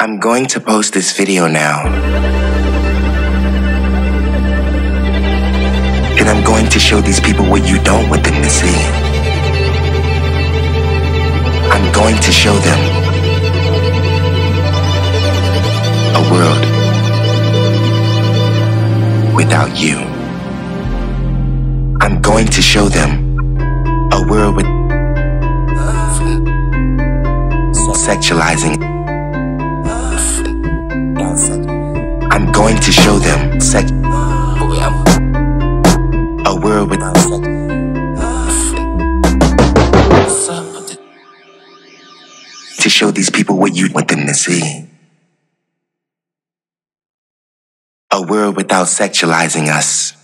I'm going to post this video now. And I'm going to show these people what you don't want them to see. I'm going to show them a world without you. I'm going to show them a world with sexualizing. I'm going to show them a world without to show these people what you want them to see. A world without sexualizing us.